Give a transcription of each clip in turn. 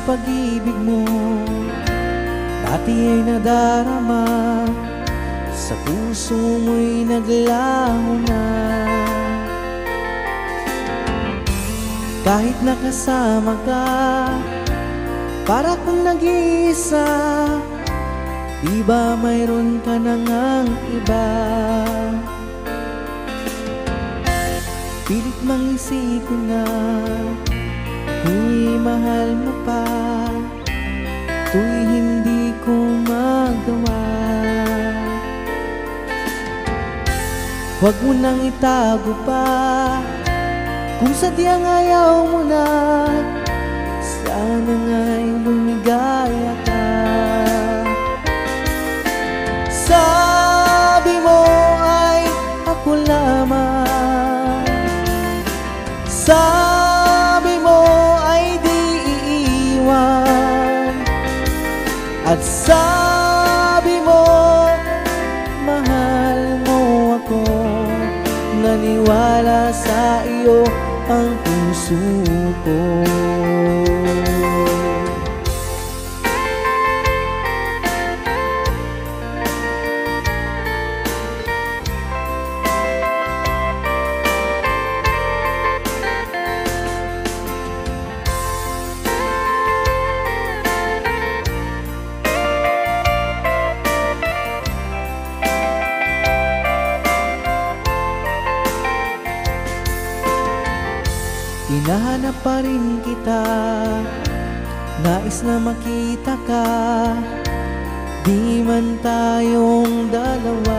pag-ibig mo dati ay nadarama, sa puso mo'y naglaho na. Kahit nakasama ka, para kung nag-iisa, di ba mayroon ka na ngang iba? Pilit mang isipin na kung mahal mo pa, to'y hindi ko magawa. Huwag mo nang itago pa, kung sadyang ayaw mo na, sana nga'y lumigaya ka. Sabi mo ay ako lamang, sabi mo ay di iiwan, at sabi mo mahal mo ako. Naniwala sa iyo ang puso ko. Hinahanap pa rin kita, nais na makita ka, di man tayong dalawa.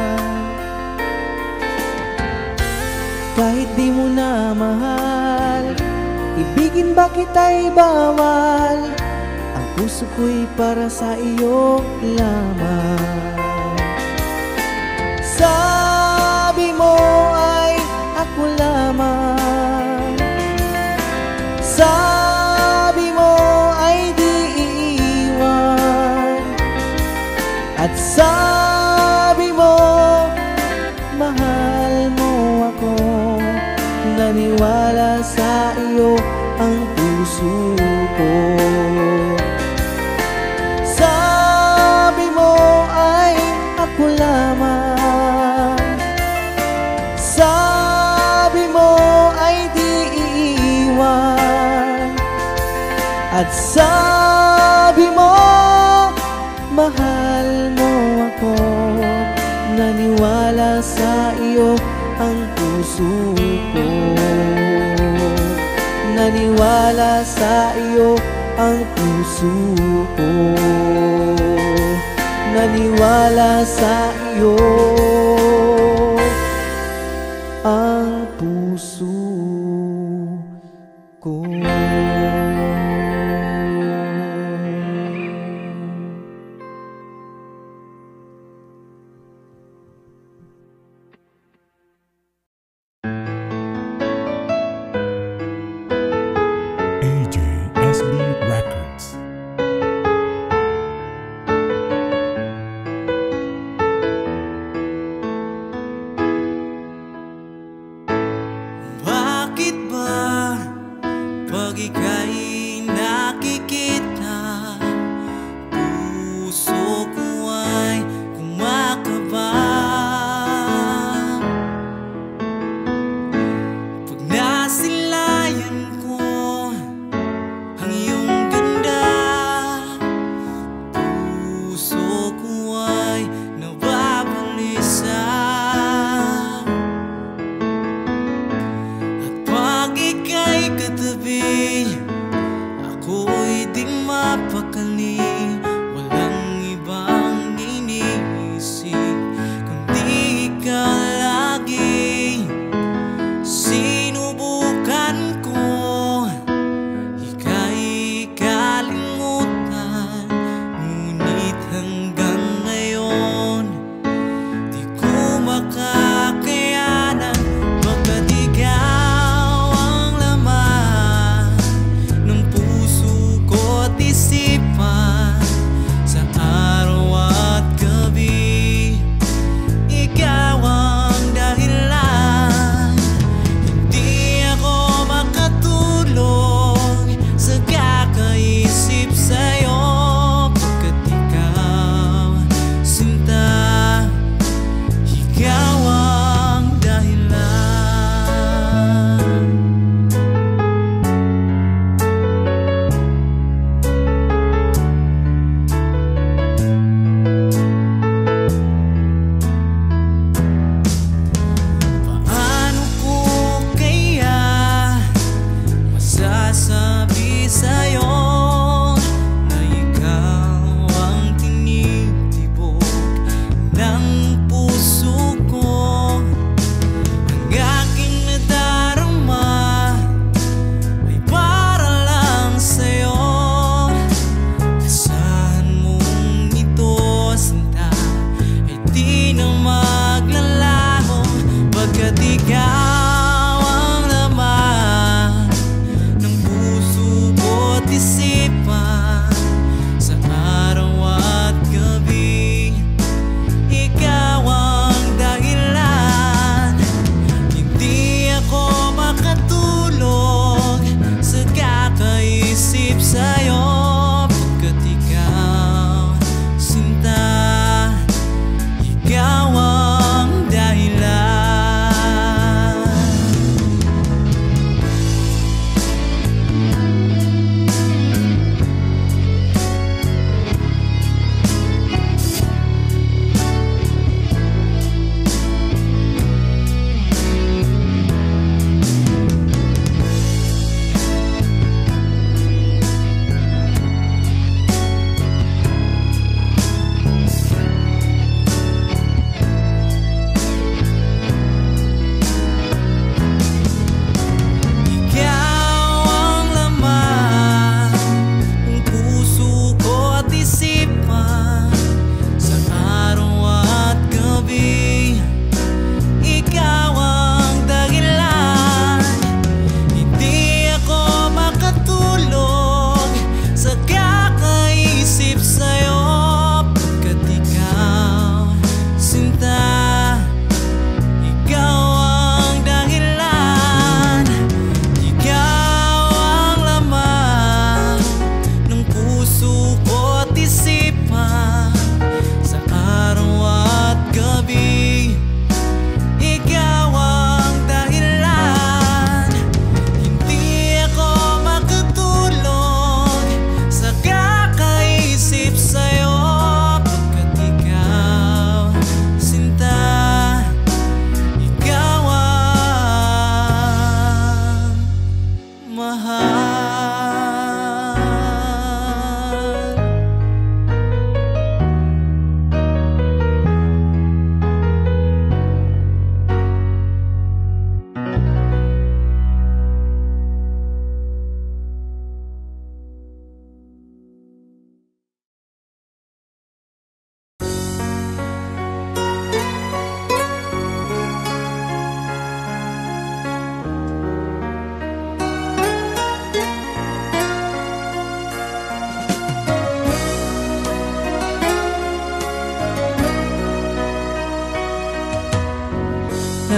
Kahit di mo na mahal, ibigin ba kita'y bawal? Ang puso ko'y para sa iyo lamang. Sabi mo ay ako lamang, sabi mo ay di iiwan, at sabi mo mahal mo ako. Naniwala sa iyo ang puso ko. Sabi mo ay ako lamang, sabi mo ay di iiwan, at sabi mo mahal mo ako. Naniwala sa iyo ang puso ko. Naniwala sa iyo ang puso ko. Naniwala sa iyo ang puso ko. AJSB Records.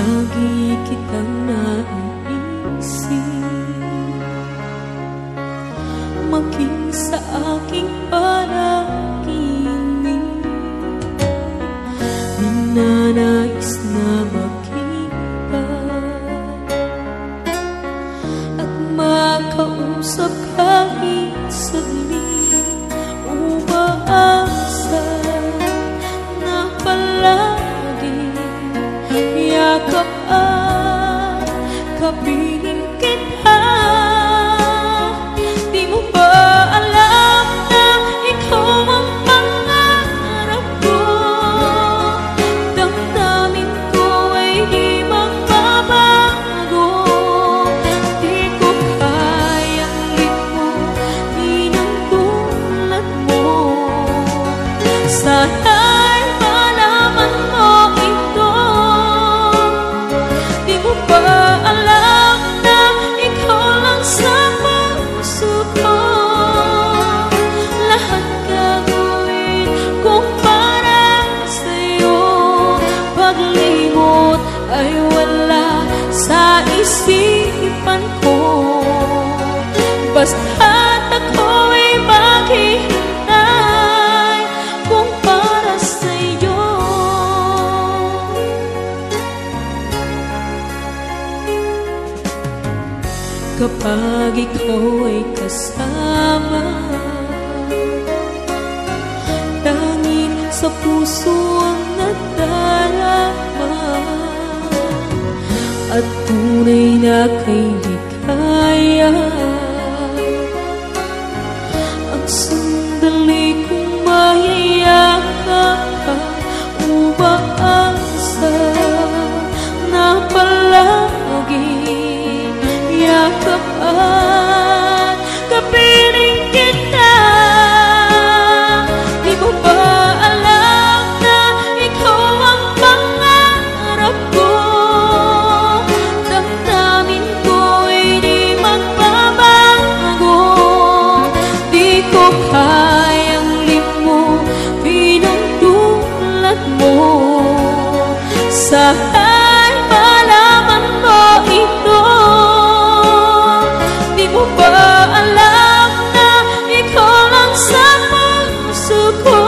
Lagi kitang naiisip, maging sa aking panaginip. Ninanais na makita at makausap kahit saglit. Umaasa na palagi yakap at kapiling kita. Di mo ba alam na ikaw ang pangarap ko? Damdamin ko ay di magbabago. Di ko kayang limutin ang tulad mo. Sana'y malaman mo ito. Di mo ba alam na ikaw lang sa puso ko? Lahat gagawin kung para sa'yo. Paglimot ay wala sa isipan ko. Basta't ako'y maghihintay kung para sa'yo. Kapag ikaw ay kasama, tanging sa puso ang nadarama, at tunay na kay ligaya. Ang sandali kong mayayakap ka, umaasa na palagi yakap at kapiling kita. Di mo ba alam na ikaw ang pangarap ko? Damdamin ko ay di magbabago. Di ko kayang limutin ang tulad mo. Sana'y malaman mo ito. Di mo ba alam na ikaw lang sa puso ko?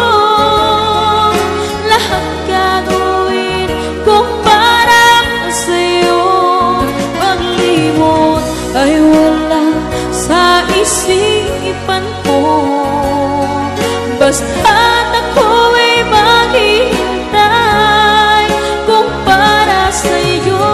Lahat gagawin kung para sa'yo. Paglimot ay wala sa isipan ko. Basta't ako'y maghihintay kung para sa'yo.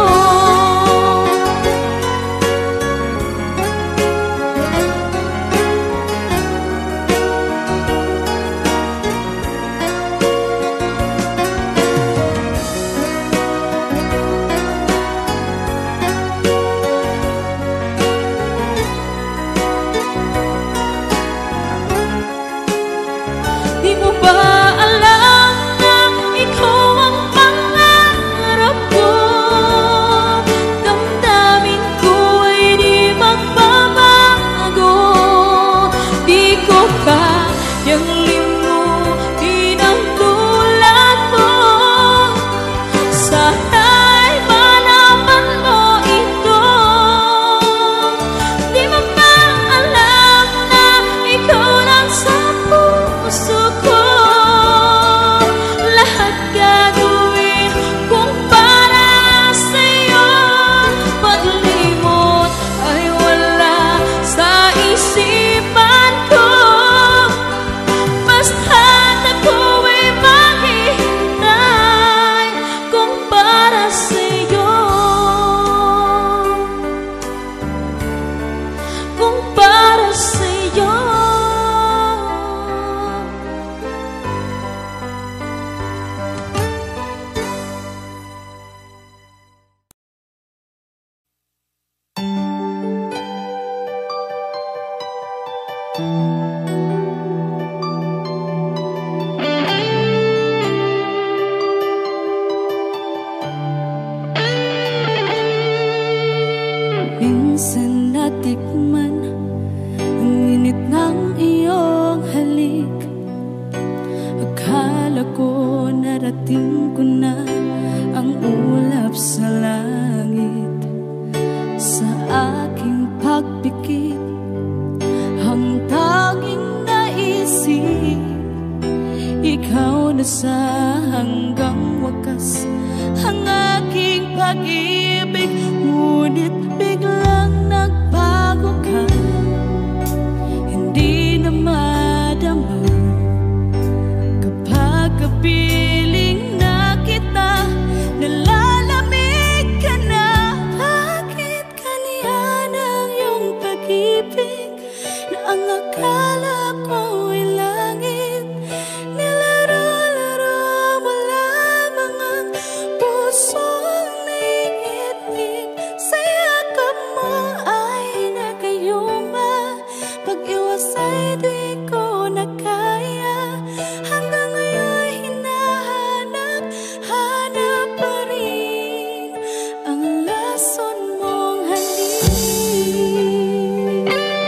Di mo ba alam na ikaw ang pangarap ko? Damdamin ko ay di magbabago. Di ko kayang limutin ang tulad mo. Sana'y malaman mo ito. Di mo ba alam na ikaw lang sa puso ko? Lahat gagawin kung para sa'yo. Paglimot ay wala sa isipan ko. Basta't ako'y maghihintay kung para sa'yo. Kung para sa'yo. Minsan natikman ang init ng iyong halik. Akala ko narating ko na ang ulap sa langit. sa hanggang wakas ang aking pag-ibig, ngunit biglang nagbago ka. Hindi na madama kapag kapiling na kita, nalalamig ka na. Bakit kaniyan ang iyong pag-ibig na ang akala ko ay langit? Nilaro-laro mo lamang ang pusong naiitig. Sa yakap mo ay nagayuma, pag-iwas ay di ko na kaya. Hanggang ngayon hinahanap, hanap pa rin ang lason mong halik.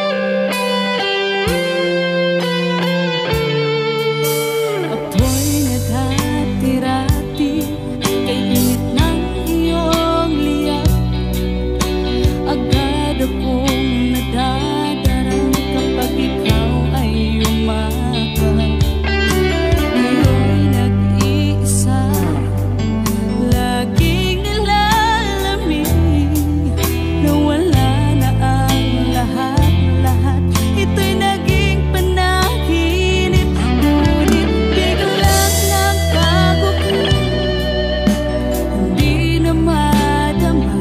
Apoy naghatirati kay init ng iyong liyak. Agad akong nadadarang kapag ikaw ay umakap. Ngayon nag-iisa, laging nilalamig, nawala na ang lahat-lahat. Ito'y naging panaginip, ngunit biglang nagbago ka. Hindi na madama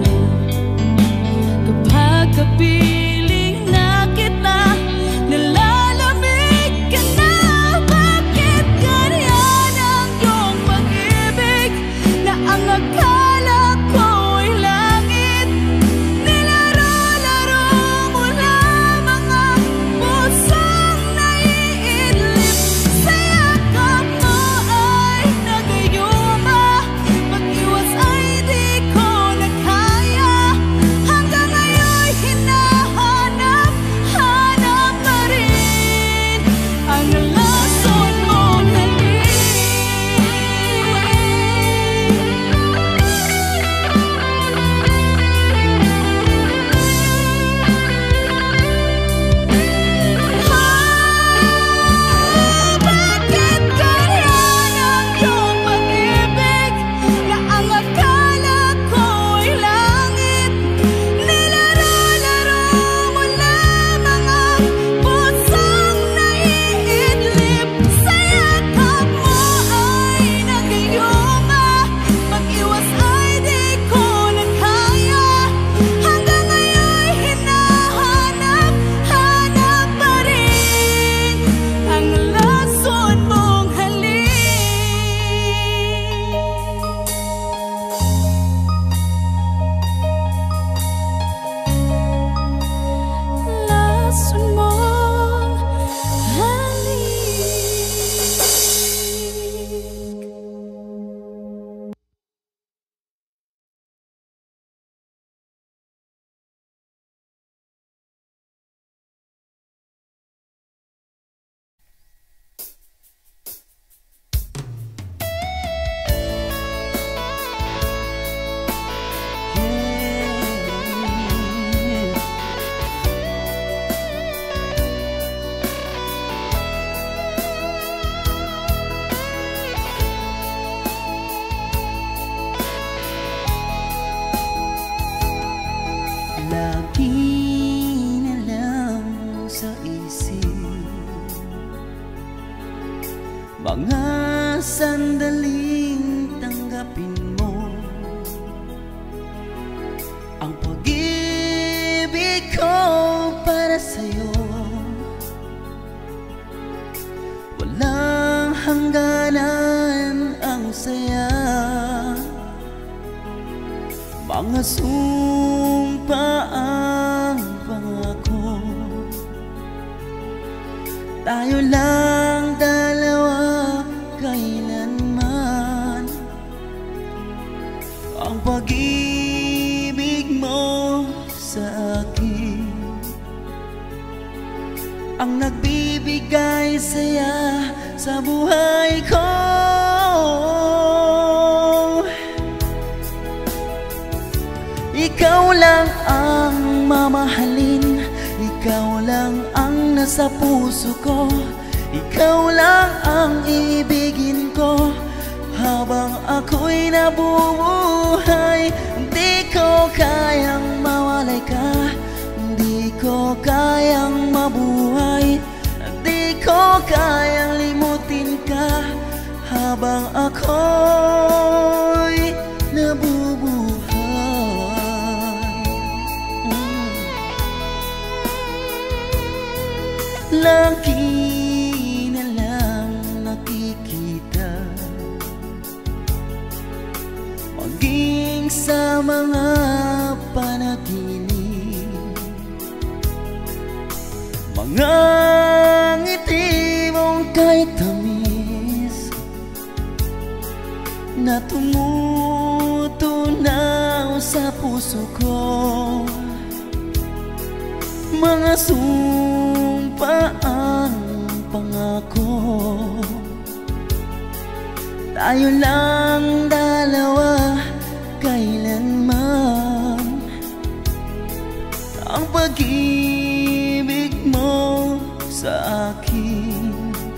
kapag kapiling na kita, nalalamig ka na. Bakit ganyan ang iyong pag-ibig na ang akala ko ay langit? Nilaro-laro mo lamang ang pusong naiidlip. Sa yakap mo ay nagayuma, pag-iwas ay di ko na kaya. Hanggang ngayon hinahanap, hanap pa rin ang lason mong halik. Bakit ganyan ang iyong pag-ibig na ang akala ko ay langit? Nilaro-laro mo lamang ang pusong naiidlip. Sa yakap mo ay nagayuma, pag-iwas ay di ko na kaya. Hanggang ngayon hinahanap, hanap pa rin ang lason mong halik. Lason mong halik. Lagi na lang sa isip mga sandaling tanggapin mo ang pag-ibig ko para sa'yo. Walang hangganan ang saya, mga sumpaang pangako. Tayo lang dalawa kailanman, ang pag-ibig mo sa akin ang nagbibigay saya sa buhay ko. Ikaw lang ang mamahalin, ikaw lang ang nasa puso ko, ikaw lang ang ibigin ko. ako'y nabubuhay. Di ko kayang mawalay ka, di ko kayang mabuhay, di ko kayang limutin ka habang ako'y nabubuhay. Lagi na lang nakikita, maging sa mga panaginip, mga ngiti mong kay tamis na tumutunaw sa puso ko. Mga sumpaang pangako, tayo lang dalawa kailanman. Ang pag-ibig mo sa akin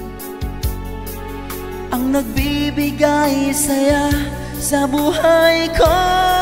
ang nagbibigay saya sa buhay ko.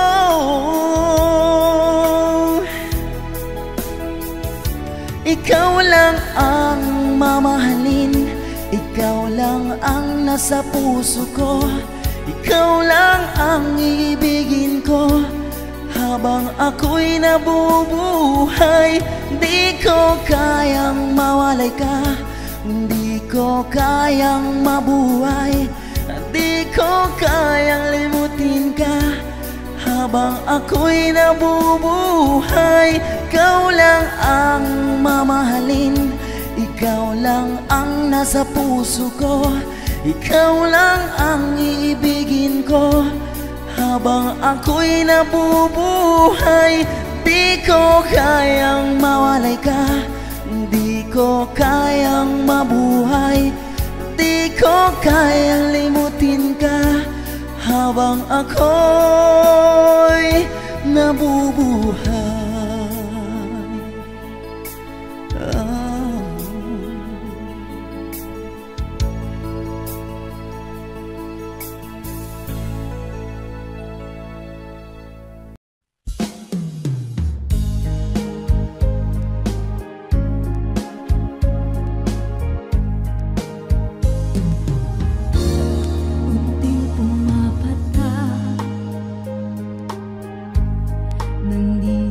Ikaw lang ang mamahalin, ikaw lang ang nasa puso ko, ikaw lang ang iibigin ko habang ako'y nabubuhay. Di ko kayang mawalay ka, di ko kayang mabuhay, di ko kayang limutin ka habang ako'y nabubuhay. Ikaw lang ang mamahalin, ikaw lang ang nasa puso ko, ikaw lang ang iibigin ko habang ako'y nabubuhay. Di ko kayang mawalay ka, di ko kayang mabuhay, di ko kayang limutin ka habang ako'y nabubuhay. Unting pumapatak nang di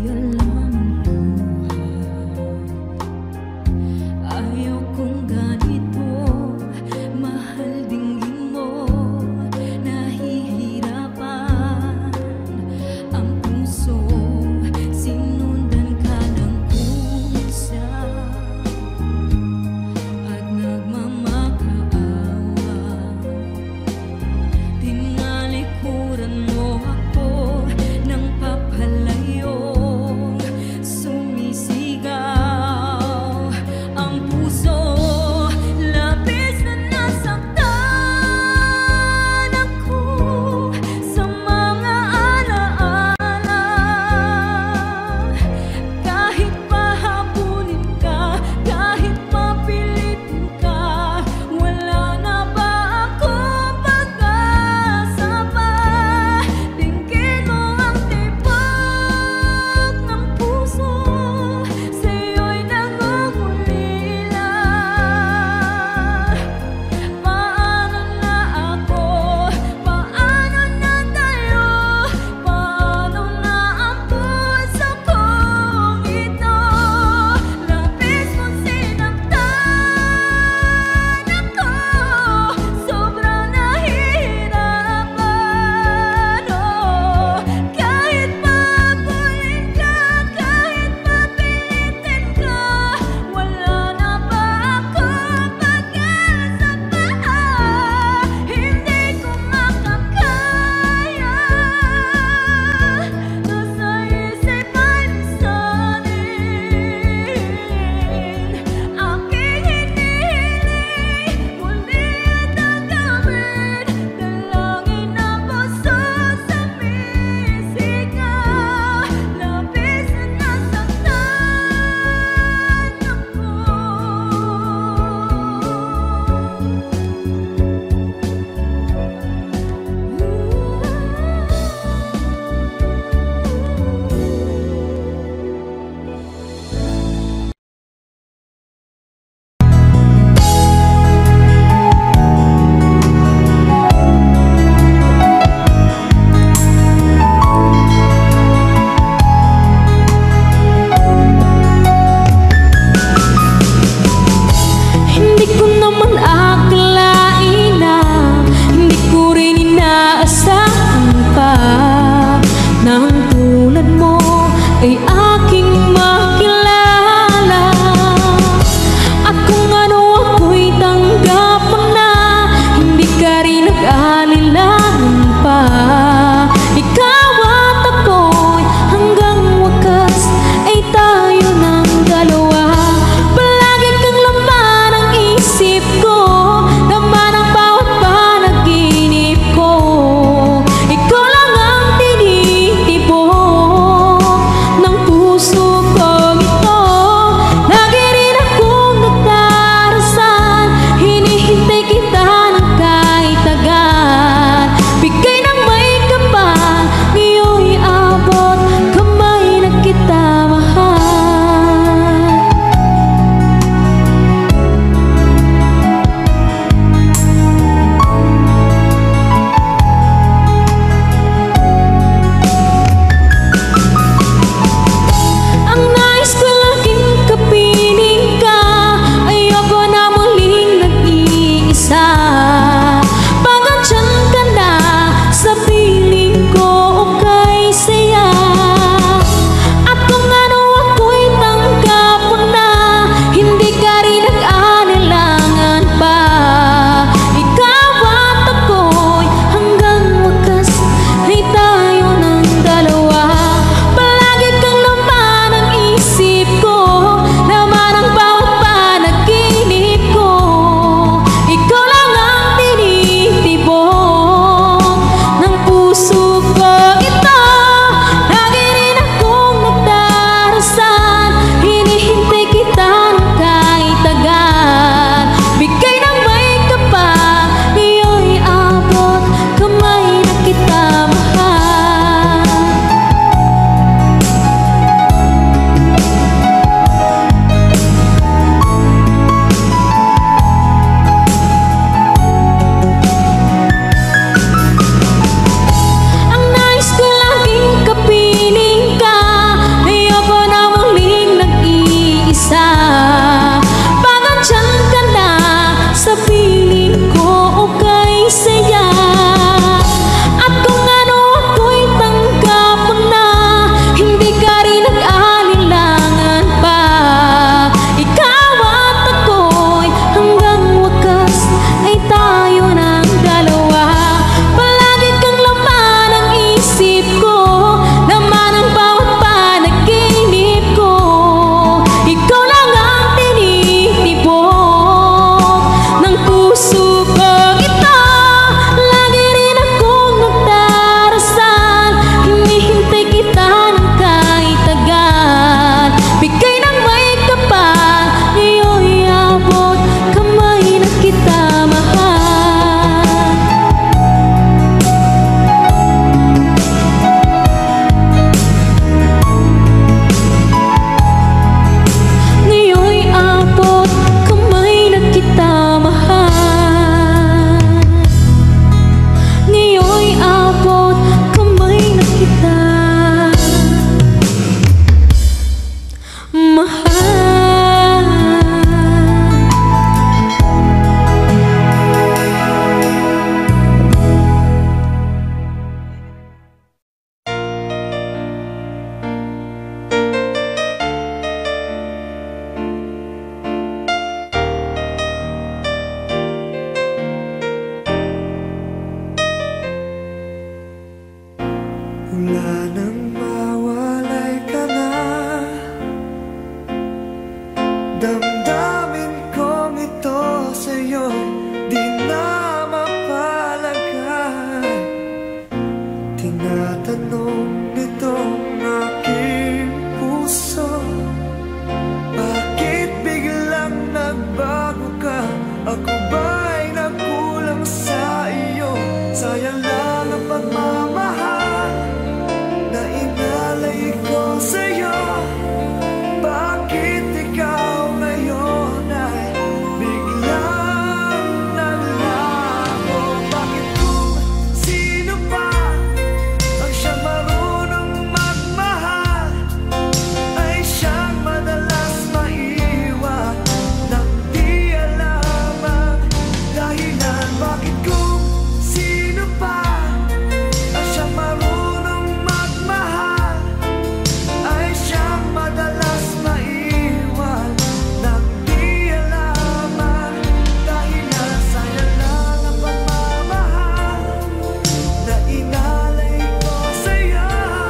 nagkulang sa iyo. Sayang lang ang pagmamahal na inalay ko sa'yo. Bakit ikaw ngayon ay biglang nalago? Bakit kung sino pa ang siyang marunong magmahal ay siyang madalas maiwan nang di alam ang dahilan? Bakit kung sino pa ang siyang marunong magmahal ay siyang madalas maiwan nang di alam ang dahilan? Sayang lang ang pagmamahal na inalay ko sa'yo.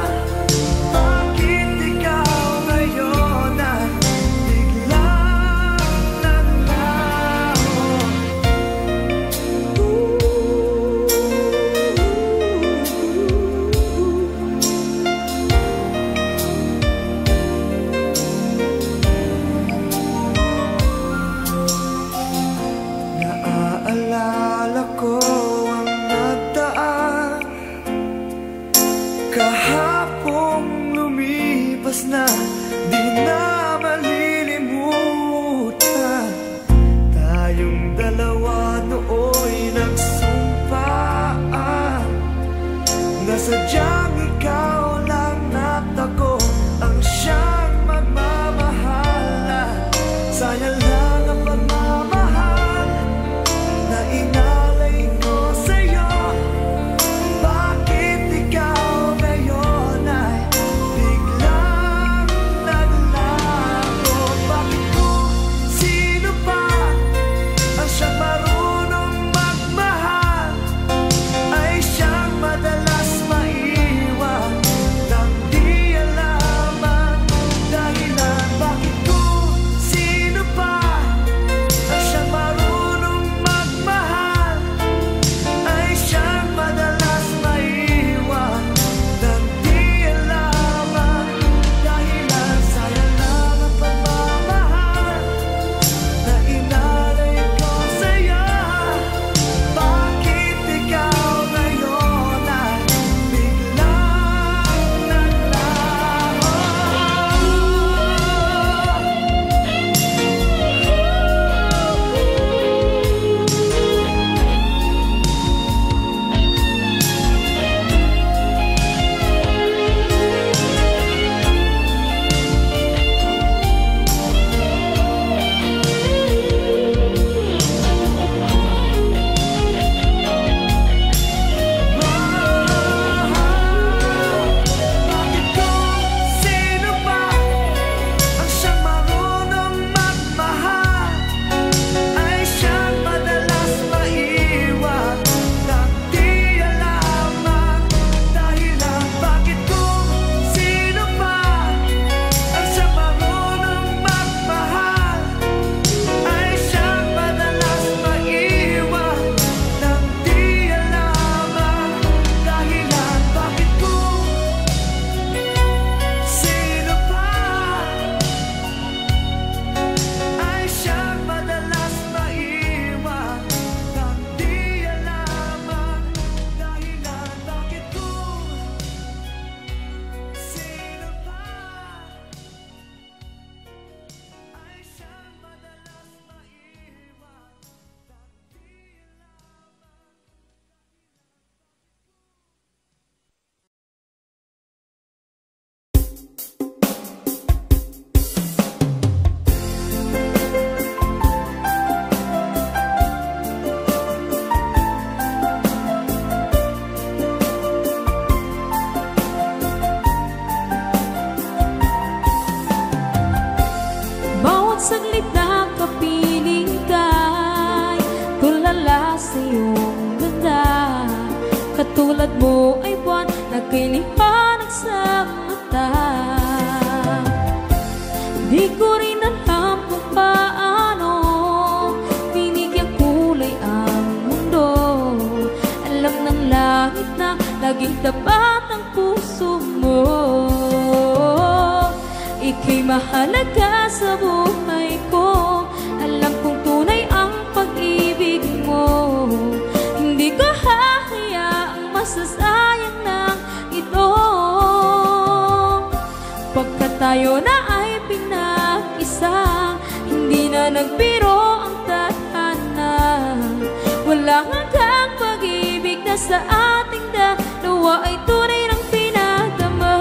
Bakit ikaw ngayon ay biglang naglaho? Naaalala ko ang nagdaan kahapong lumipas na, di na malilimutan. Tayong dalawa nooy nagsumpaan na sadyang ikaw lang at ako ang siyang magmamahalan. Sayang lang ang pagmamahal na inalay ko sa'yo. Bakit ikaw ngayon ay biglang naglago? Bakit kung sino pa ang siyang marunong magmahal ay siyang madalas maiwan nang di alam ang dahilan? Bakit kung sino pa ang siyang marunong magmahal ay siyang madalas maiwan nang di alam ang dahilan? Sayang lang ang pagmamahal na inalay ko sa'yo. Bakit ikaw ngayon ay biglang naglaho? Bakit kung sino pa ang siyang marunong magmahal ay siyang madalas maiwan nang di alam ang dahilan? Bakit kung sino pa ang siyang marunong magmahal ay siyang madalas maiwan nang di alam ang dahilan? Bakit kung sino pa ay siyang madalas maiwan nang di alam ang dahilan? Bakit kung sino pa ay siyang madalas maiwan nang di Bawat saglit na kapiling ka'y tulala sa iyong ganda. Katulad mo ay buwan na kay liwanag sa mata. Di ko rin alam kung paano binigyan kulay ang mundo. Alam ng langit na laging tapat ang puso mo. Ika'y mahalaga sa buhay ko. Alam kong tunay ang pag-ibig mo. tayo na ay pinag-isa, hindi na nagbiro ang tadhana. Walang hanggang pag-ibig na sa ating dalawa ay tunay ng pinagdama.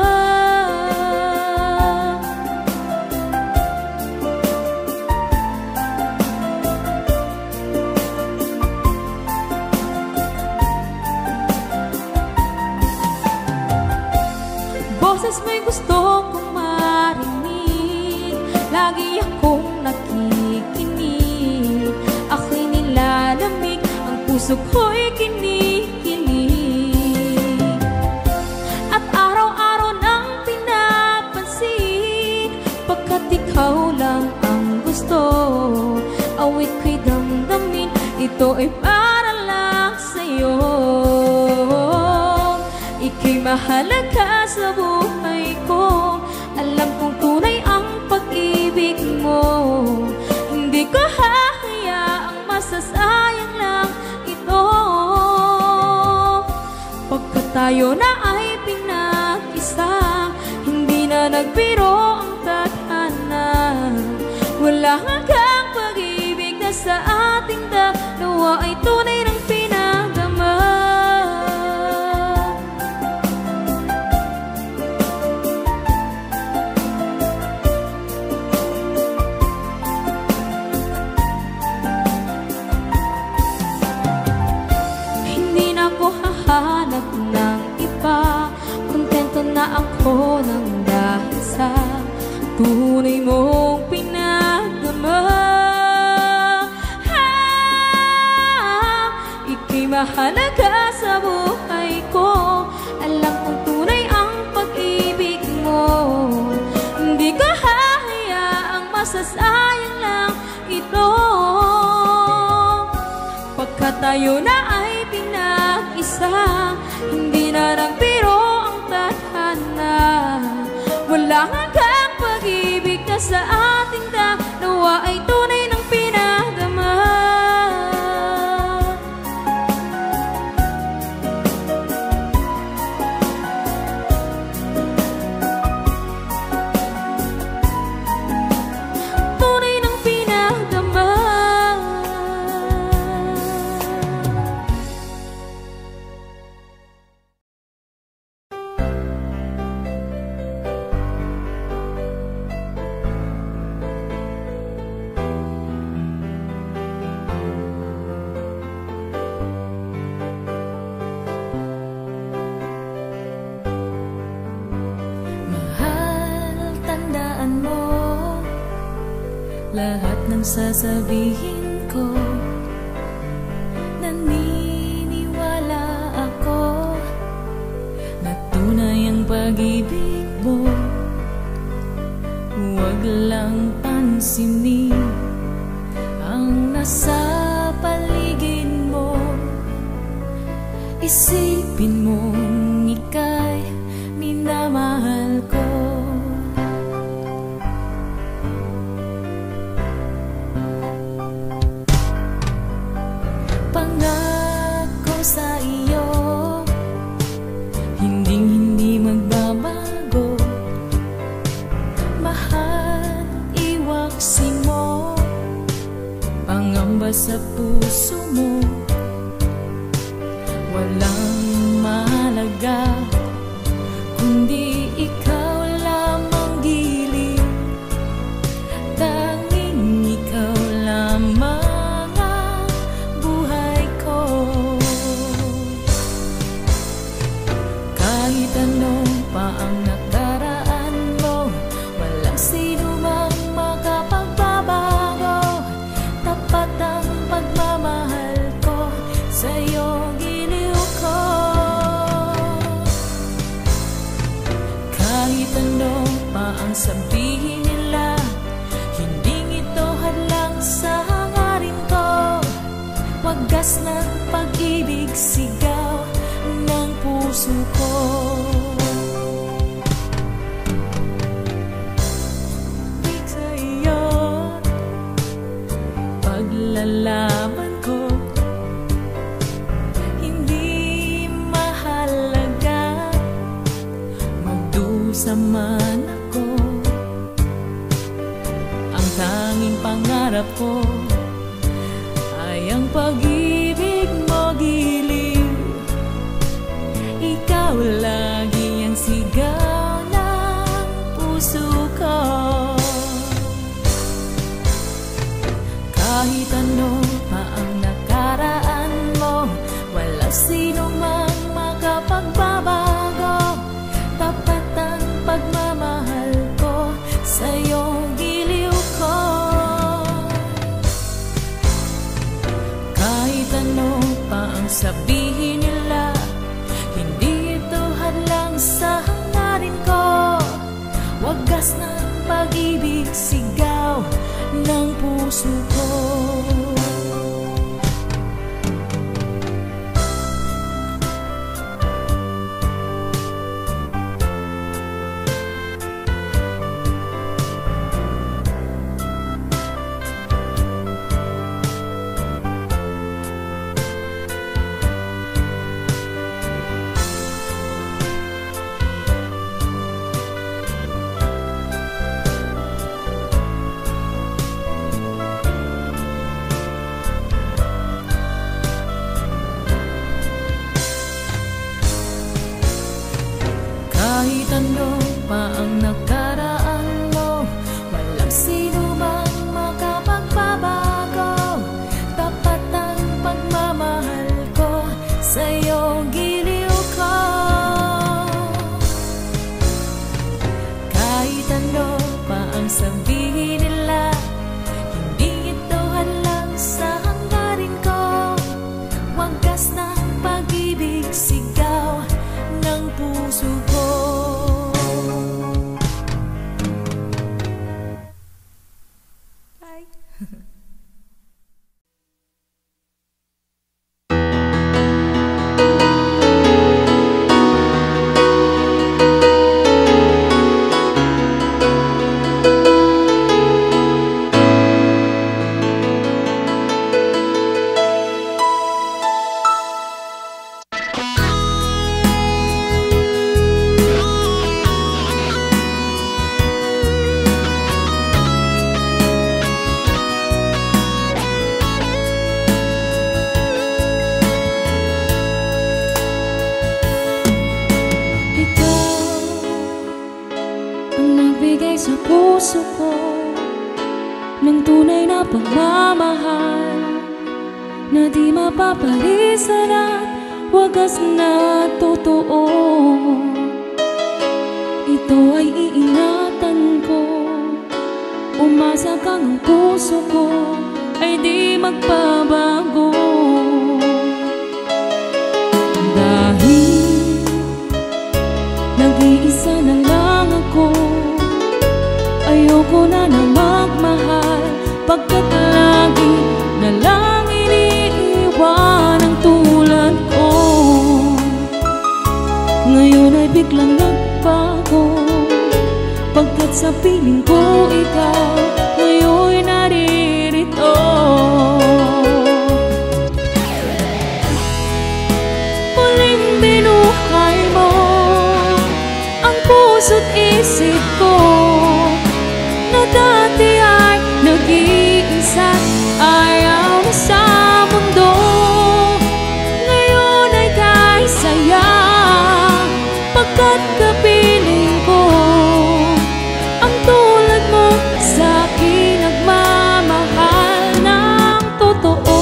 Boses mo'y gusto kong marinig, lagi akong nakikinig. Ako'y nilalamig, ang puso ko'y kinikilig. At araw-araw nang pinapansin, pagkat ikaw lang ang gusto. Awit ko'y damdamin, ito ay para lang sa'yo. Ika'y mahalaga sa buhay ko, alam kong tunay ang pag-ibig mo. Hindi ko hahayaang masasayang lang ito. Pagkat tayo na ay pinag-isa, hindi na nagbiro ang tadhana. Wala hanggang pag-ibig na sa ating dalawa ay tunay ng pinagdama. Hanap ng iba, kontento na ako nang dahil sa tunay mong pinagdama. Ika'y mahalaga sa buhay ko, alam kong tunay ang pag-ibig mo. Hindi ko hahayaang masasayang lang ito. Pagkat tayo na ay pinag-isa, hindi na nagbiro ang tadhana. Wala hanggang pag-ibig na sa ating dalawa ay tunay ng pinagdama. Tunay ng pinagdama. Lahat ng sasabihin ko, naniniwala ako na tunay ang pag-ibig mo. Huwag lang pansinin ang nasa paligid mo. Isipin mong ika'y minamahal ko. sa iyo, hindi magbabago. Mahal, iwaksi mo, pangamba sa puso mo. Walang mahalaga kundi ikaw lamang giliw. Tanging ikaw lamang ang buhay ko. Kahit ano pa ang nakaraan mo, walang sino mang makapagbabago. Tapat ang pagmamahal ko sa'yo, giliw ko. Kahit ano pa ang sabihin nila, hindi ito hadlang sa hangarin ko. Wagas ng pag-ibig, sigaw ng puso ko. Big sa iyo, paglalaban ko. Hindi mahalaga magdusa man ako. ulap ko ay ang pag-ibig mo giliw. Ikaw lagi ang sigaw ng puso ko. Kahit ano pa ang nakaraan mo, walang sino mang makapagbabago. Tapat ang pagmamahal ko sa'yo, giliw ko. Kahit ano pa ang sabihin nila, hindi ito hadlang sa hangarin ko. Wagas ng pag-ibig, sigaw ng puso ko. Kahit ano pa ang nakaraan mo, walang sino mang makapagbabago. Tapat ang pagmamahal ko sa'yo, giliw ko. Kahit ano pa ang sabihin nila, hindi ito hadlang sa hangarin ko. Wagas ng pag-ibig, sigaw ng puso ko. Sa puso ko ng tunay na pagmamahal na di mapapalisan at wagas na totoo. Ito ay iingatan ko, umasa kang ang puso ko ay di magbabago. Dahil nag-iisa na lang ako, ayoko na magmahal, pagkat lagi na lang iniiwan ang tulad ko. Ngayon ay biglang nagbago, pagkat sa piling ko ikaw ngayon'y naririto. Muling binuhay mo ang puso't isip ko, na dati ay nag-iisa, ayaw na sa mundo. Ngayon ay kahit saya, pagkat kapiling ko ang tulad mo sa'kin nagmamahal ng totoo.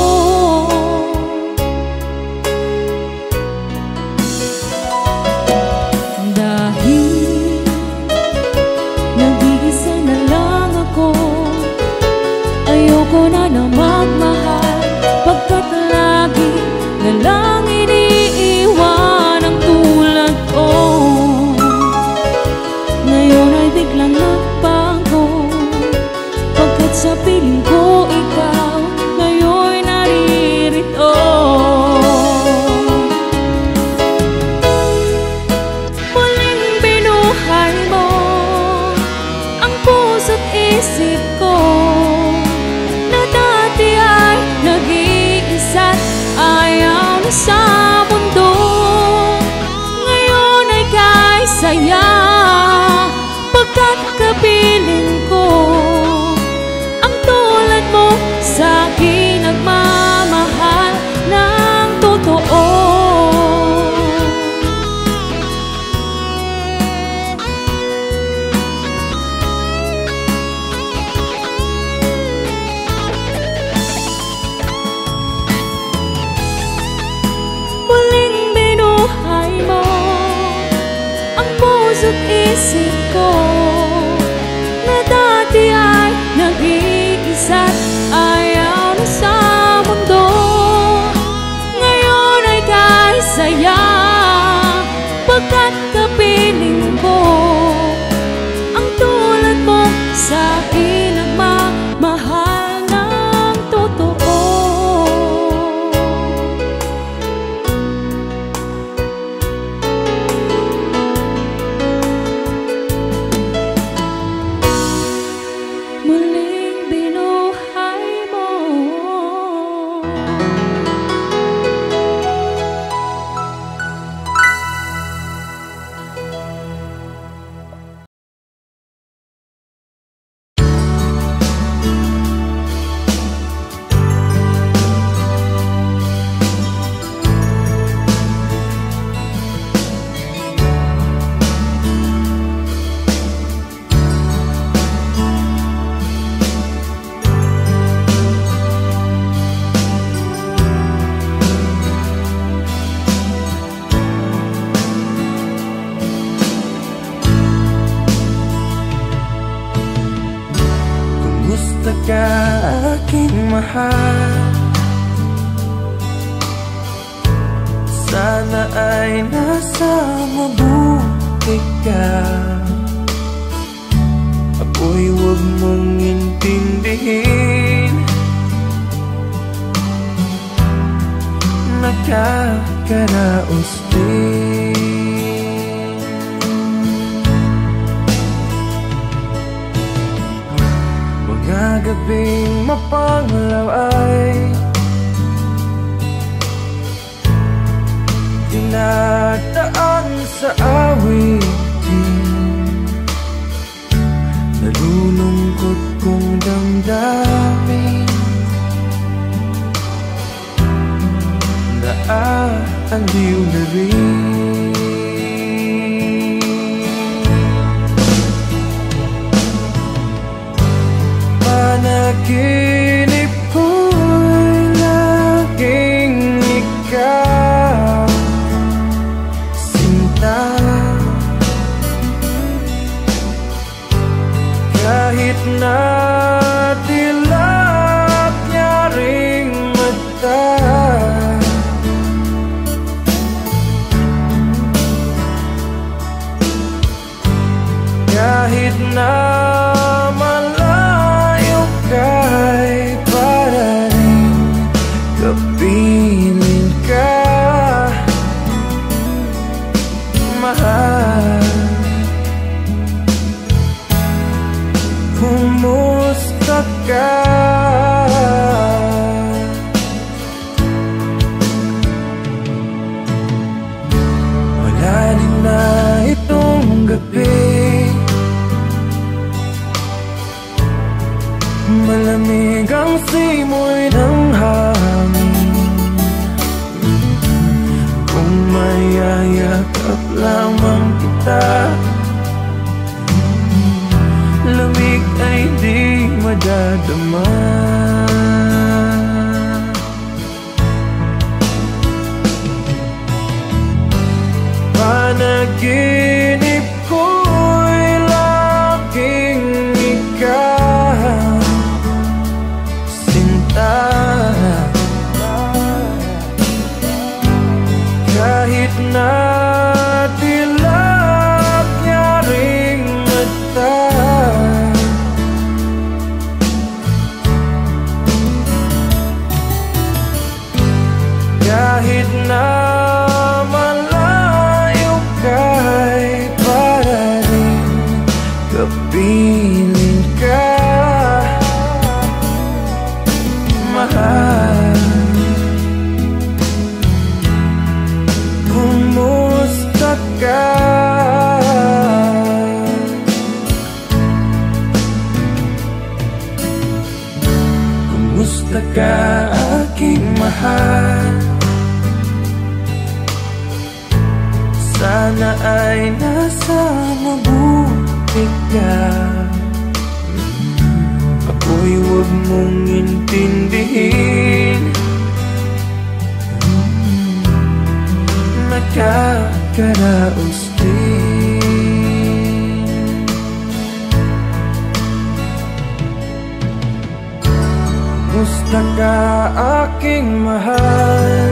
Dahil nag-iisa na lang ako, ayoko na magmahal, pagkat lagi na lang iniiwan ang tulad ko. Ngayon ay biglang nagbago, pagkat sa piling ko ikaw ngayon'y naririto. Muling binuhay mo ang puso't isip ko, na dati ay nag-iisa't ayaw na sa mundo. Ngayon ay kahit saya, pagkat kapiling ko ang tulad mo isip ko na dati ay nag-iisa't ayaw na sa mundo. Ngayon ay kahit saya, pagkat kapiling ko ang tulad mo sa akin nagmamahal ng totoo. Muling binuhay mo. Kumusta ka aking mahal? Sana ay nasa mabuti ka. Ako'y huwag mong intindihin, nakakaraos din. Mga gabing mapanglaw ay dinadaan sa awitin. Nalulungkot kong damdamin, naaaliw na rin. Panaginip ko'y laging ikaw, sinta. Kahit na dilap niya ring mata, kahit na malayo ka'y para rin kapiling ka, mahal. Kumusta ka? Malalim na itong gabi, malamig ang simoy ng hangin. Kung mayayakap lamang kita, lamig ay di madadama. Panaginip ko'y laging ikaw, sinta. Kahit na dilap niya ring mata, kahit na malayo ka'y para rin kapiling ka, mahal. Kumusta ka? Kumusta ka aking mahal? Sana ay nasa mabuti ka. Ako'y huwag mong intindihin, nakakaraos din. Kamusta ka aking mahal?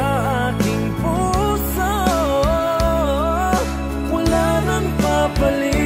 Wala nang papalit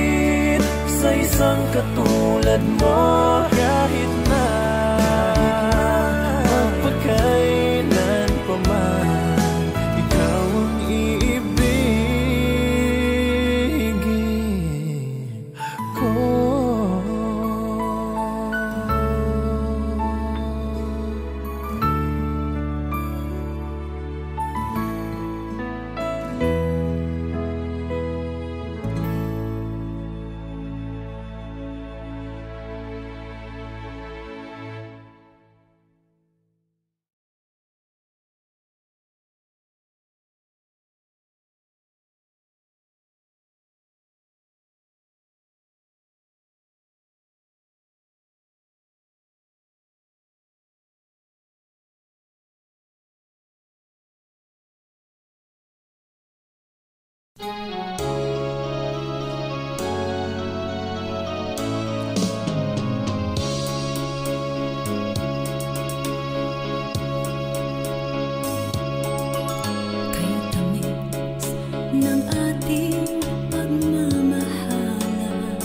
ng ating pagmamahalan.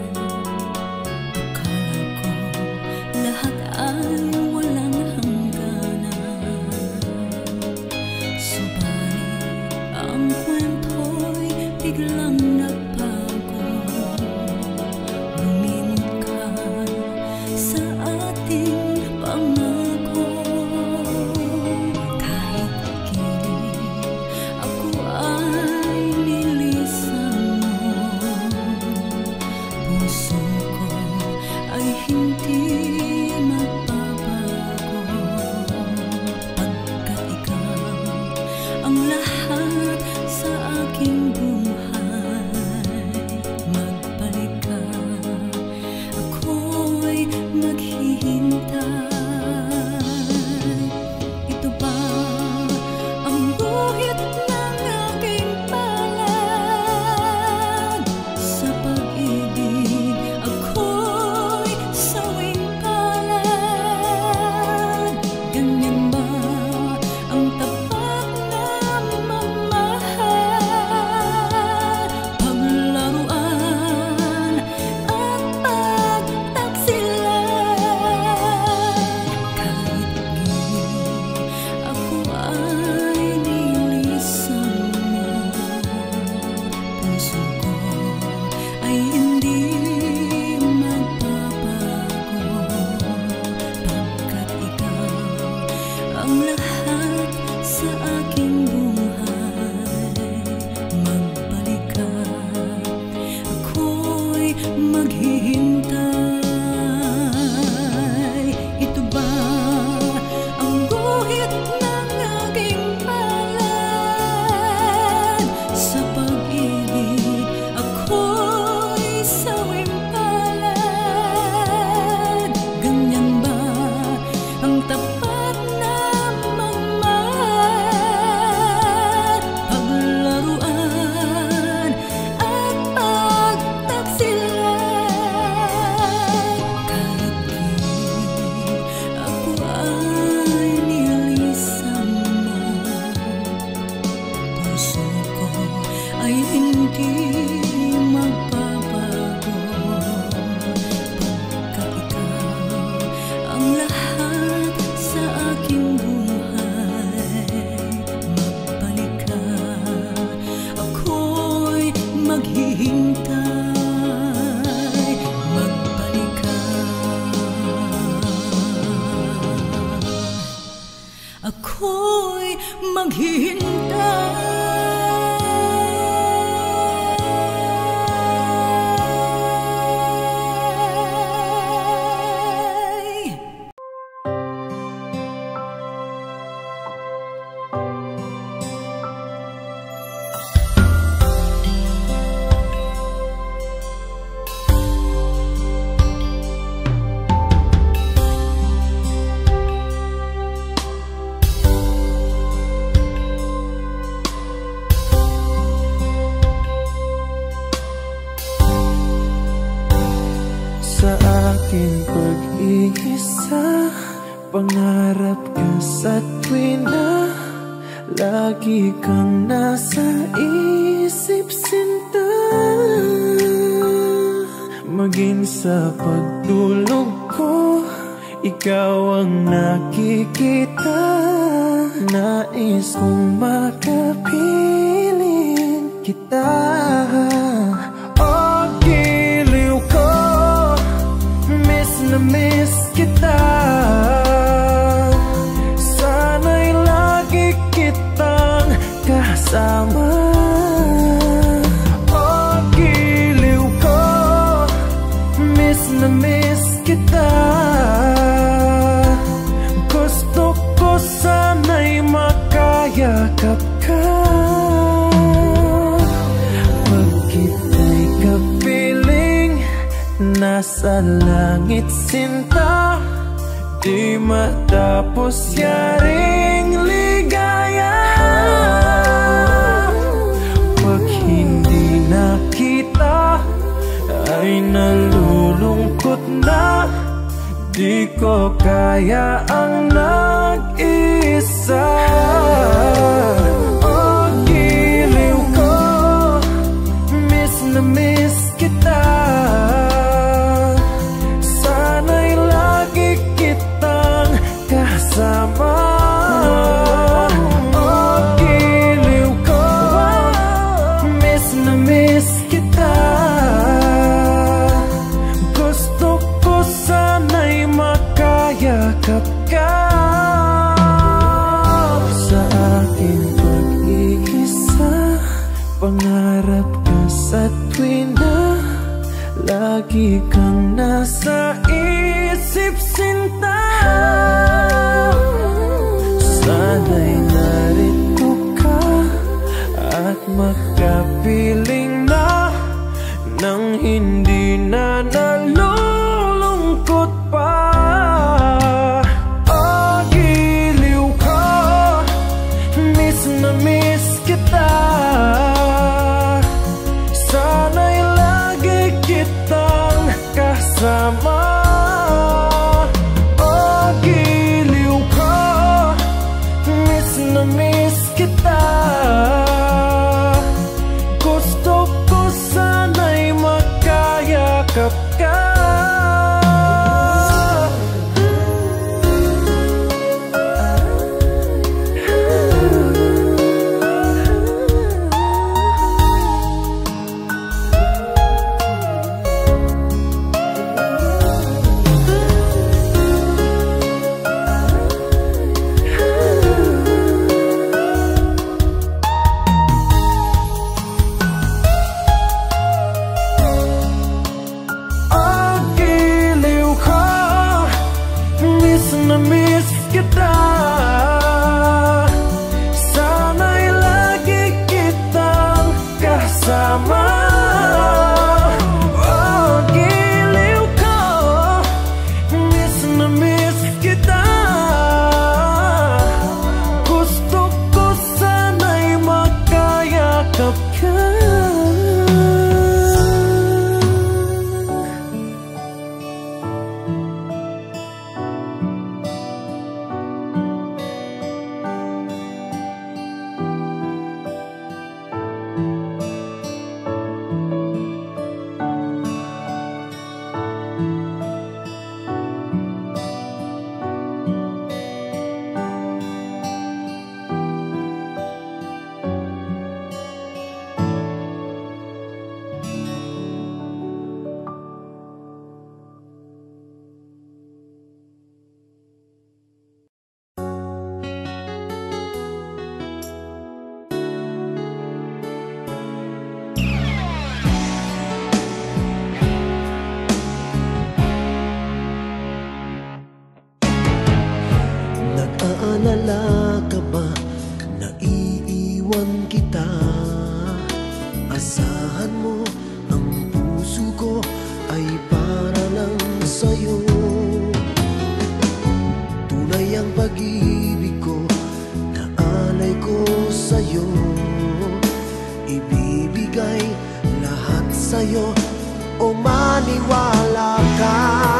Akala ko lahat ay walang hangganan, subalit ang kwento'y biglang nagbago. Lumimot ka sa ating pangako. Kahit kilig ako ay nilisan mo, puso ko ay hindi magbabago. Pagkat ikaw ang lahat sa aking buhay, magbalik ka, ako'y maghihintay. Ito ba ang guhit ng aking palad? Sa pag-ibig ako'y sawing palad. Ganyan ba ang tapat na magmahal? Paglaruan at pagtaksilan. Kahit gilid ako ay nilisan mo, puso ko ay hindi magbabago. Pagkat ikaw ang lahat sa aking buhay, magbalik ka, ako'y maghihintay. Ito ba ang guhit ng aking palad? Sa pag-ibig ako'y sawing palad. Ganyan ba ang tapat na magmahal? Paglaruan at pagtaksilan. Kahit gilid ako ay nilisan mo, puso ko ay hindi magbabago. Pagkat ikaw ang lahat sa aking buhay, magbalik ka, ako'y maghihintay. Magbalik ka, ako'y maghihintay. Sa aking pag-iisa, pangarap ka sa tuwina, lagi kang nasa isip, sinta. Maging sa pagtulog ko, ikaw ang nakikita. Nais kong makapiling kita. Oh, giliw ko, miss na miss kita. Sana'y lagi kitang kasama. Oh, giliw ko, miss na miss kita. Gusto ko sana'y makayakap ka. Pag kita'y kapiling, nasa langit, sinta. Di matapos yaring ligaya. Pag kaya ang nag-isa. Oh, giliw ko, miss na miss kita. Sana'y lagi kitang kasama. Oh, giliw ko, miss na miss kita. Gusto ko sana'y makayakap ka. Sa aking pag-iisa, pangarap ka sa tuwing na lagi kang nasa isip, sinta. Sana'y narito ka at makapiling na nang hindi na nalulungkot pa. Oh, giliw ko, miss na miss kita. Sana'y lagi kitang kasama. Oh, giliw ko, miss na miss kita. Gusto ko sana'y makayakap ka. Na miss kita. Sana'y lagi kitang kasama. Oh, giliw ko, miss na miss kita. Gusto ko sana'y makayakap ka. Nag-aalala ka ba na iiwan kita? Asahan mo, ang puso ko ay para lang sa'yo. Tunay ang pag-ibig ko, na alay ko sa'yo. Ibibigay lahat sa'yo, o maniwala ka.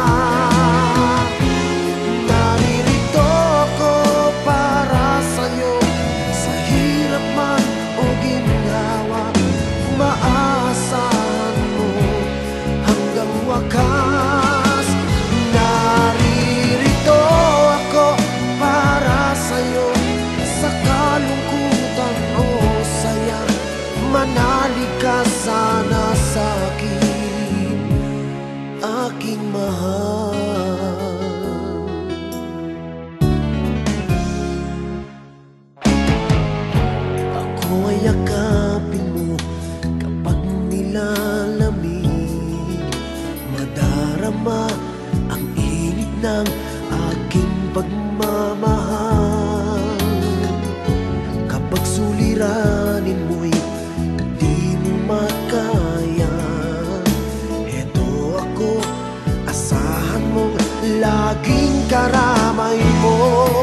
Manalig ka sana sa'kin, aking mahal. Ako ay yakapin mo kapag nilalamig. Madarama ang init ng aking pagmamahal. Kapag suliranin mo'y makaya, eto ako, asahan mong laging karamay mo.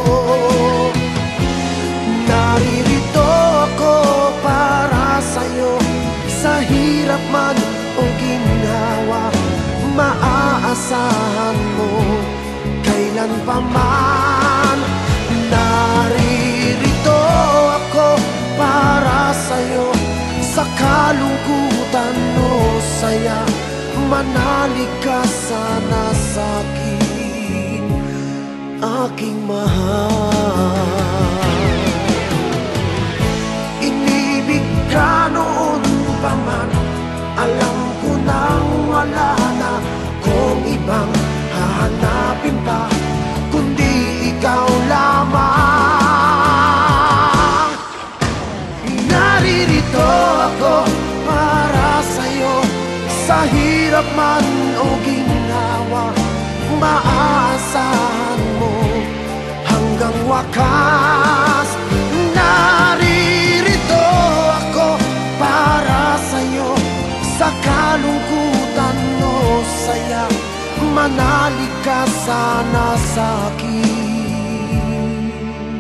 Naririto ako para sa'yo, sa hirap man o ginhawa, maaasahan mo, kailan kailan pa man. Naririto ako para sa'yo, sa kalungkutan o saya, manalig ka sana sa'kin, aking mahal. Inibig ka noon pa man, alam ko nang wala na kung ibang hahanapin pa, kundi ikaw lamang. Naririto ako para sa'yo, sa hirap man o ginhawa, maaasahan mo hanggang wakas. Naririto ako para sa'yo, sa kalungkutan o saya, manalig ka sana sa'kin,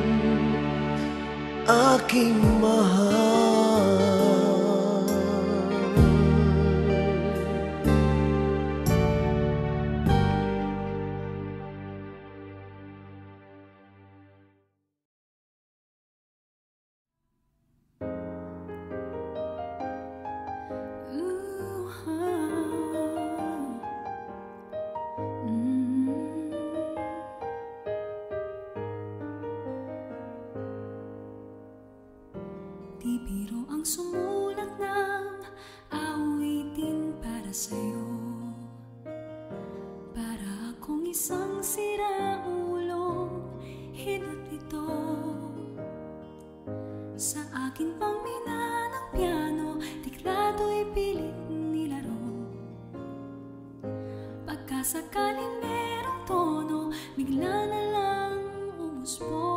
aking mahal. Di biro ang sumulat ng awitin para sa'yo, para akong isang siraulong hinat ito. Sa akin pang mina ng piano, tiklado'y pilit nilaro. Pagkasakaling merong tono, bigla na lang umusbong.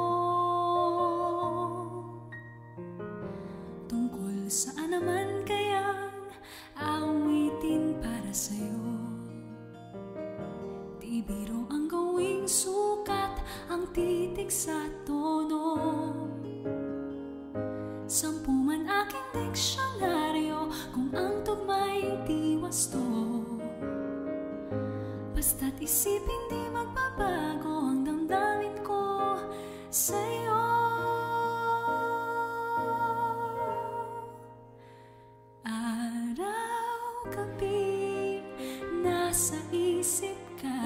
Saan naman kayang awitin para sa'yo? Di biro ang gawing sukat, ang titig sa tono. 10 man aking diksyonaryo, kung ang tugma'y di wasto. Basta't isipin di magbabago ang damdamin ko sa'yo. Araw-gabi nasa isip ka,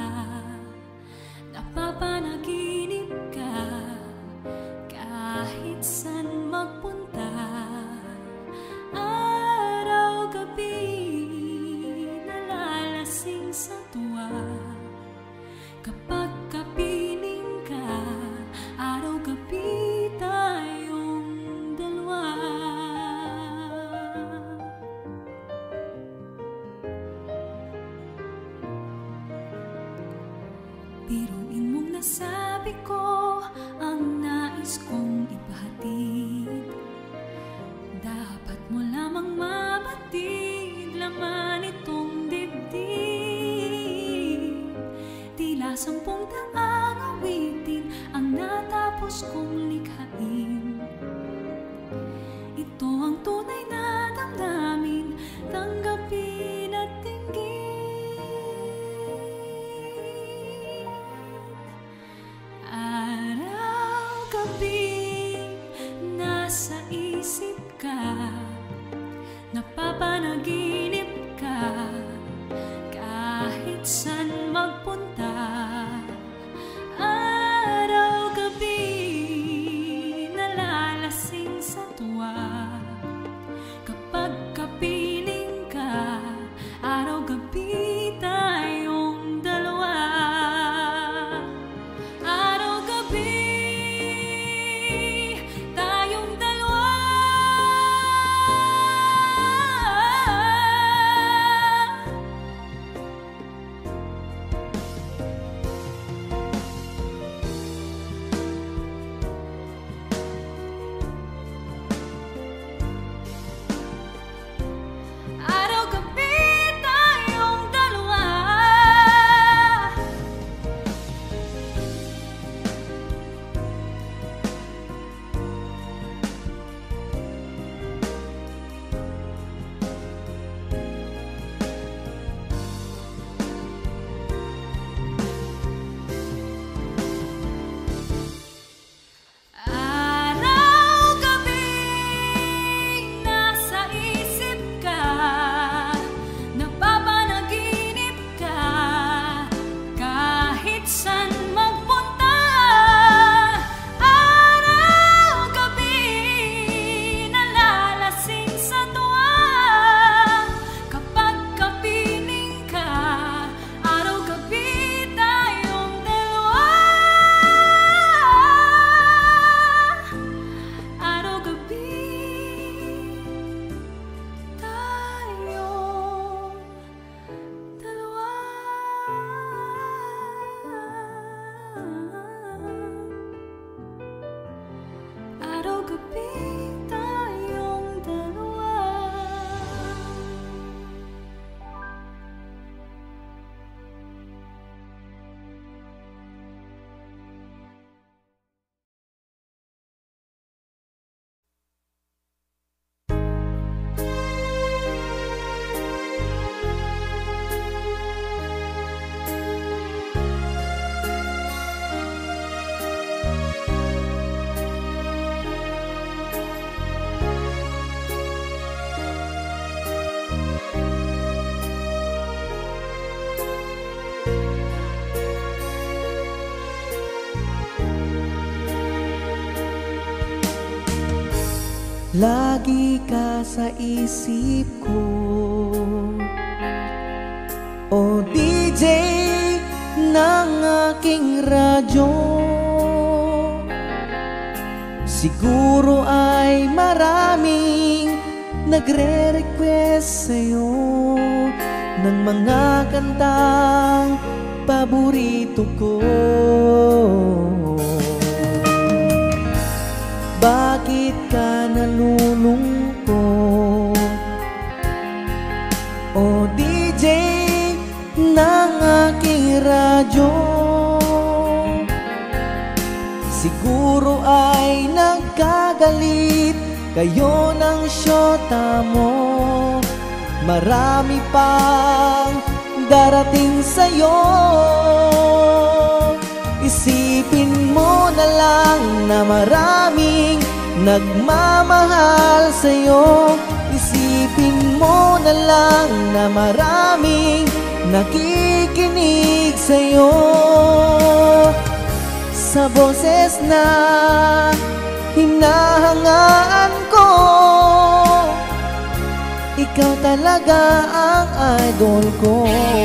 napapanaginip ka, kahit saan magpunta. Araw-gabi nalalasing sa tuwa, kapag kapiling ka. Araw-gabi tayong dalawa. Biruin mong nasabi ko ang nais kong ipahatid. Dapat mo lamang mabatid, laman itong dibdib. Tila 10 daang awitin ang natapos kong likhain. Ito ang tunay na damdamin, tanggapin at tingin. Araw-gabi nasa isip ka, napapanaginip ka, kahit saan magpunta. Araw-gabi nalalasing sa tuwa, kapag kapiling ka. Araw-gabi tayong dalawa. Araw-gabi tayong dalawa. lagi ka sa isip ko. O DJ ng aking radyo, siguro ay maraming nagre-request sa'yo ng mga kantang paborito ko. Bakit ka nalulungkot? O DJ ng aking radyo, siguro ay nagkagalit kayo ng syota mo. Marami pang darating sa'yo. Isipin mo na lang na maraming nagmamahal sa'yo. Isipin mo na lang na maraming nakikinig sa'yo. Sa boses na hinahangaan ko, ikaw talaga ang idol ko.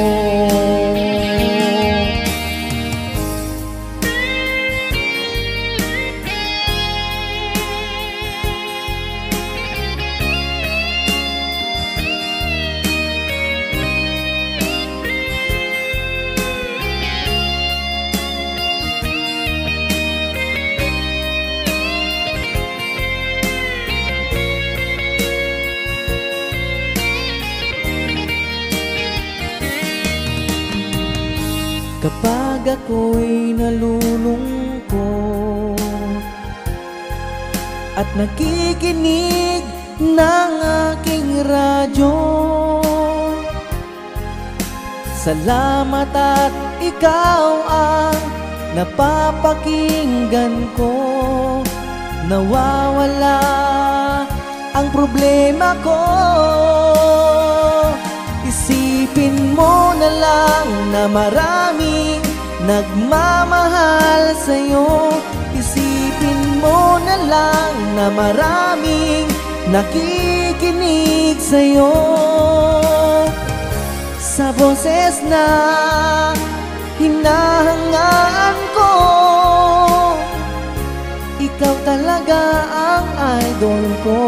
Kapag ako'y nalulungkot at nakikinig ng aking radyo, salamat at ikaw ang napapakinggan ko. Nawawala ang problema ko. Isipin mo na lang na maraming nagmamahal sa'yo. Isipin mo na lang na maraming nakikinig sa'yo. Sa boses na hinahangaan ko, ikaw talaga ang idol ko.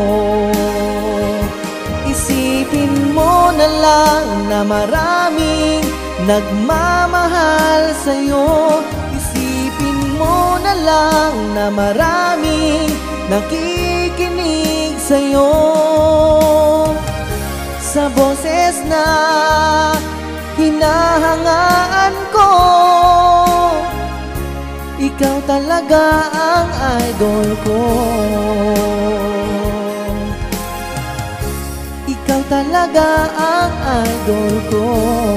Isipin mo na lang na maraming nagmamahal sa'yo. Isipin mo na lang na maraming nakikinig sa'yo. Sa boses na hinahangaan ko, ikaw talaga ang idol ko. Ikaw talaga ang idol ko.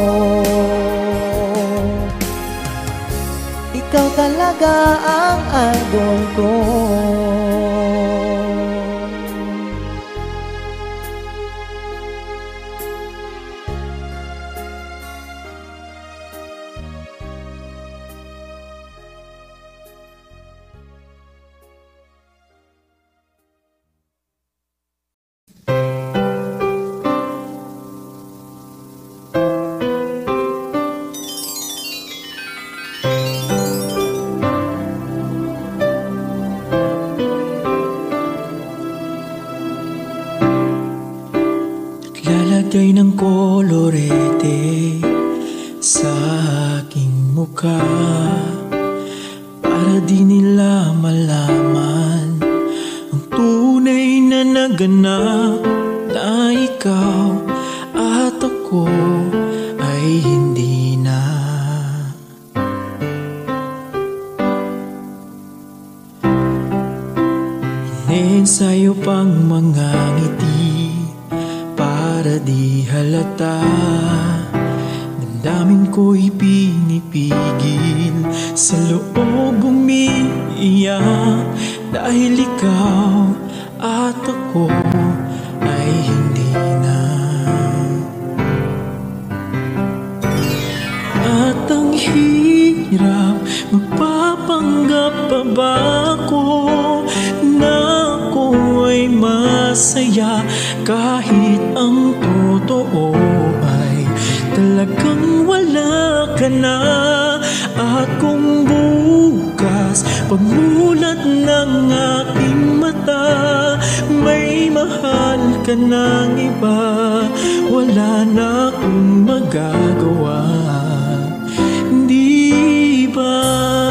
Ikaw talaga ang idol ko. Lalagay ng kolorete sa aking mukha para di nila malaman ang tunay na naganap, na ikaw at ako ay hindi na. Inensayo pang mga ngiti para di halata. Damdamin ko'y pinipigil, sa loob umiiyak, dahil ikaw at ako ay hindi na. At ang hirap, magpapanggap pa ba ako na ako ay kahit ang totoo ay talagang wala ka na. At kung bukas pagmulat ng aking mata may mahal ka ng iba, wala na akong magagawa, di ba?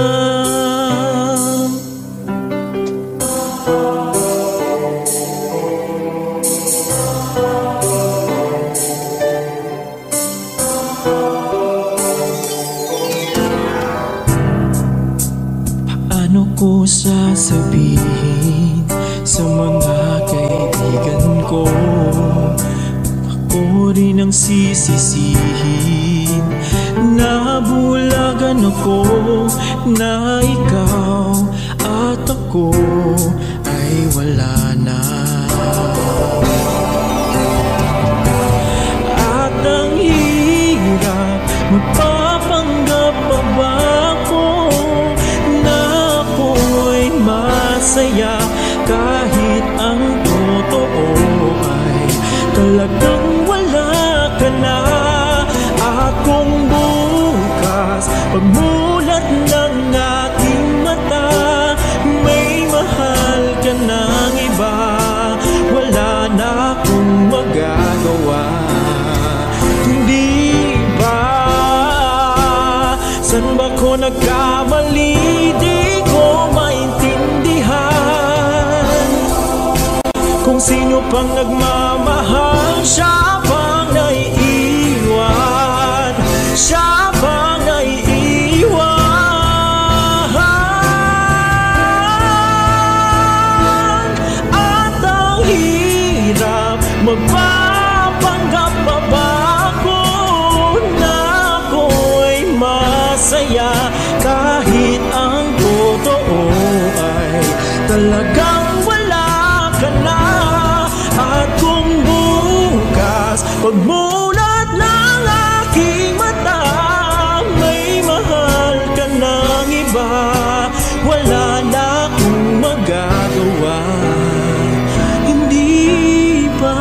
Paano ko sasabihin sa mga kaibigan ko? Ako rin ang sisisihin. Nabulagan ako na ikaw at ako ay wala na. At ang hirap, magpapanggap pa ba ako na ako'y masaya kahit ang totoo ay talagang wala ka na. At kung bukas pagmulat ng aking mata may mahal ka ng iba, wala na akong magagawa, hindi ba? San ba ko nagkamali? Di ko maintindihan kung sino pang nagmamahal, siya pang naiiwan, siya pang naiiwan. At ang hirap, magpapanggap pa ba ako na ako'y masaya kahit ang totoo ay talagang wala ka na. At kung bukas pagmulat ng aking mata may mahal ka ng iba, wala na akong magagawa, hindi ba?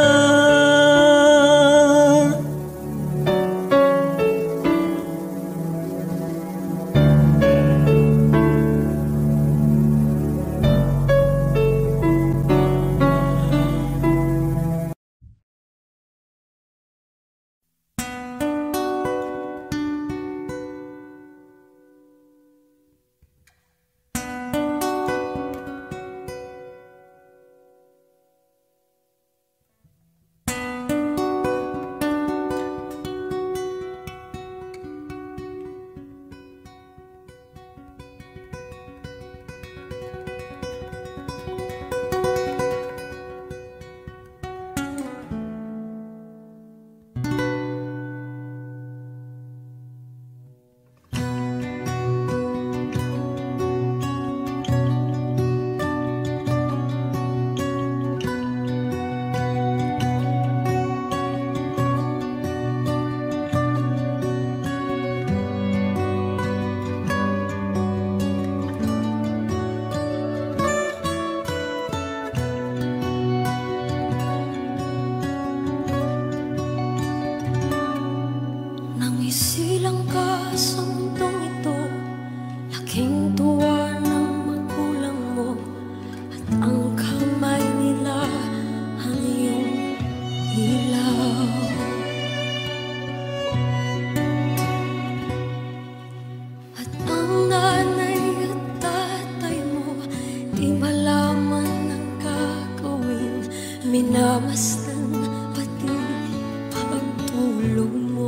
Minamasdan pati pagtulong mo.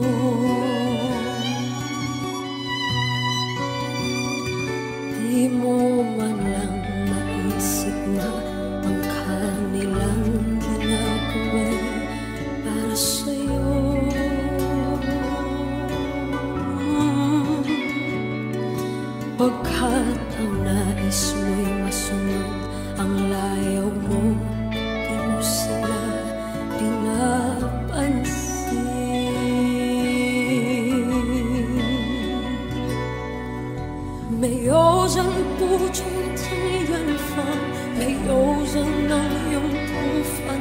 Di mo man lang maisip na ang kanilang ginagawa'y para sa'yo. Pagkat ang nais mo'y masunod ang layaw mo, di mo sila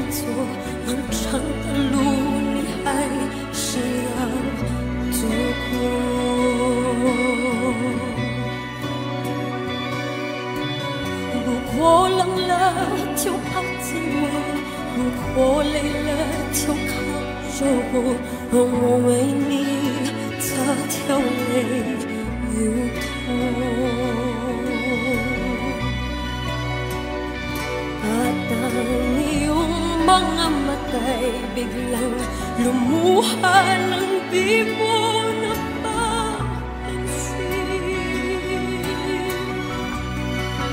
做漫长的路，你还是要走过。如果冷了就抱紧我，如果累了就靠着我，让我为你擦掉泪与痛。Ni yung mga matay biglang lumuha ng di mo napapansin.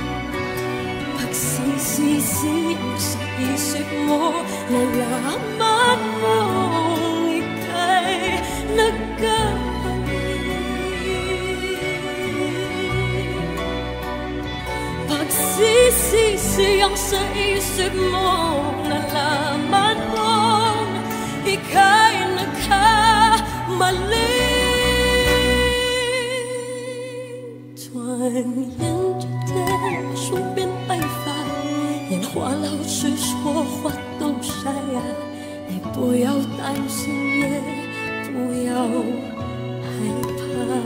Pagsisisi sa isip mo, nalaman mong ika'y nagkamali. Pagsisiyang sa isip mo, nalaman mong ika'y nagkamali. 转眼之间，树变白发，烟花老去，说话都沙哑。你不要担心，也不要害怕。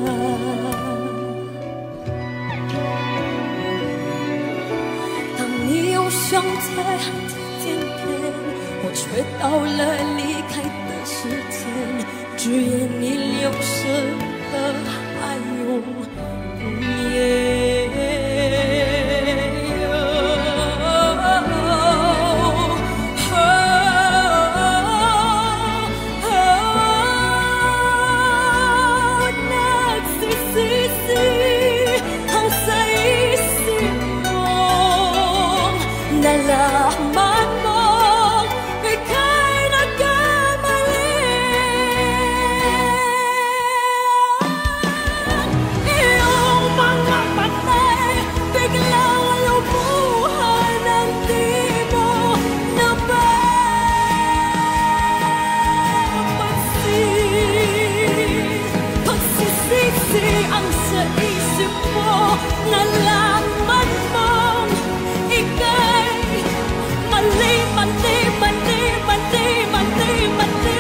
想在天边，我却到了离开的时间，只愿你流逝的还永远。Nalaman mong ika'y nagkamali. Iyong mga matay biglang lumuhan ng di mo napapansin. Pagsisisi ang sa isip mo, nalaman mong ika'y mali, mali, mali, mali, mali, mali.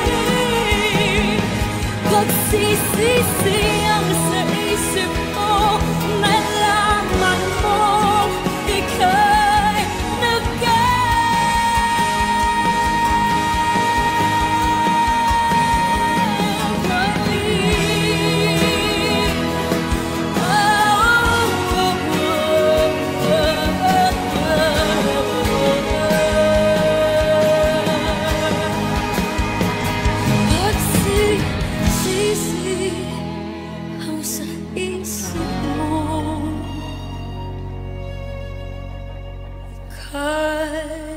Pagsisisi ang sa isip mo, nalaman mo ika'y nagkamali. Ang sa isip mo, ika'y